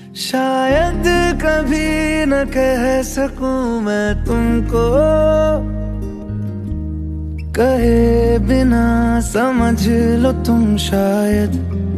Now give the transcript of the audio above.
शायद कभी न कह सकूं मैं तुमको, कहे बिना समझ लो तुम शायद।